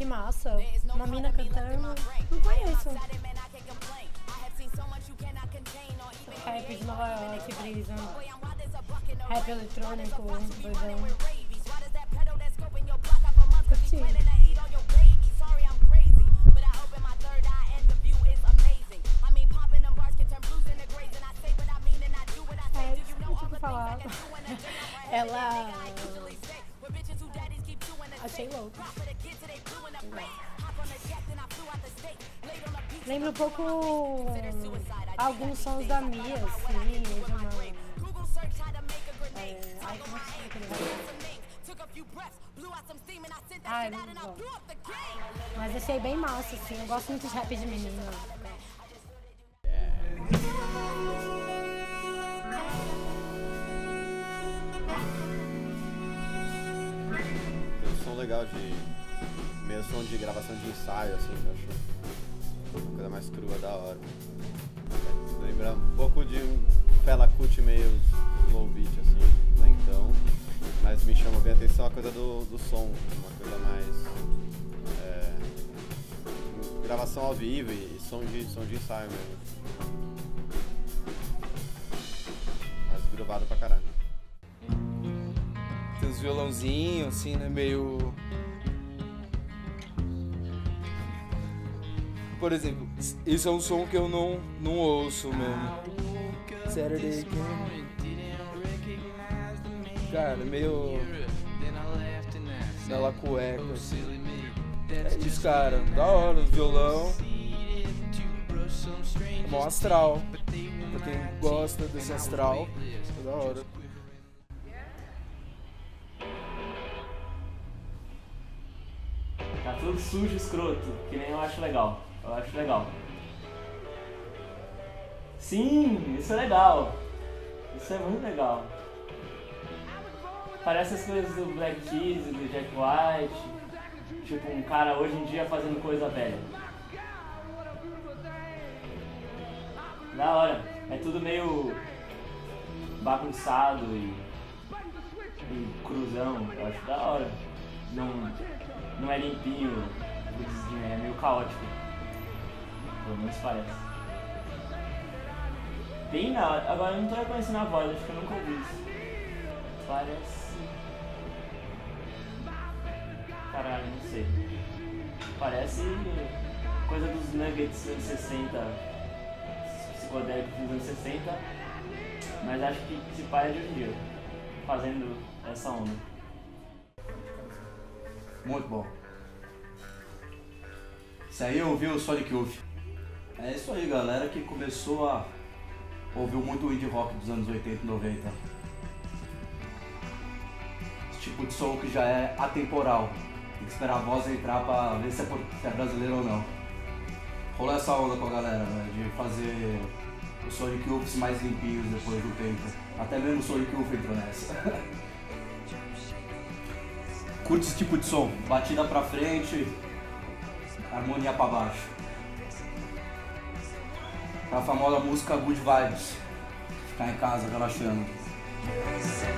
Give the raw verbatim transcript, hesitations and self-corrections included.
massa. Uma mina cantando. Não conheço. Rap de Nova York, brisa. Rap eletrônico, doidão. Curti. É, tipo falar. Ela... Achei louco. Lembra um pouco alguns sons da Mia, assim, de uma... É, ai, como é que chama aquele rap? Ai, não bom. Mas achei bem massa, assim, eu gosto muito de rap de menina. Legal de meio som de gravação de ensaio, assim, que eu acho uma coisa mais crua, da hora. Lembra um pouco de um Fela Kuti meio low beat, assim, né, então, mas me chama bem a atenção a coisa do, do som, uma coisa mais é, gravação ao vivo e, e som, de, som de ensaio mesmo. Mas gravado pra caralho. Tem uns violãozinhos, assim, né, meio... Por exemplo, isso é um som que eu não, não ouço mesmo. Saturday Again. Cara, meio... Nela cueca, assim. É isso, cara. Da hora, o violão. Mó astral. Pra quem gosta desse astral, é da hora. Tá tudo sujo, escroto, que nem eu acho legal. Eu acho legal. Sim, isso é legal. Isso é muito legal. Parece as coisas do Black Keys, do Jack White. Tipo, um cara hoje em dia fazendo coisa velha. Da hora. É tudo meio bagunçado e, e cruzão. Eu acho da hora. Não, não é limpinho, é meio caótico. Pelo menos parece. Bem na hora. Agora eu não tô reconhecendo a voz, acho que eu nunca ouvi isso. Parece... Caralho, não sei. Parece coisa dos Nuggets dos anos sessenta, psicodélicos dos anos sessenta, mas acho que se pá é de hoje em dia, fazendo essa onda. Muito bom. Isso aí eu ouvi o Sonic Youth. É isso aí, galera que começou a ouvir muito o indie rock dos anos oitenta e noventa. Esse tipo de som que já é atemporal. Tem que esperar a voz entrar pra ver se é, se é brasileiro ou não. Rolou essa onda com a galera, né, de fazer os Sonic Youths mais limpinhos depois do tempo. Até mesmo o Sonic Youth entrou nessa. Curte esse tipo de som, batida pra frente, harmonia pra baixo. A famosa música Good Vibes, ficar em casa relaxando.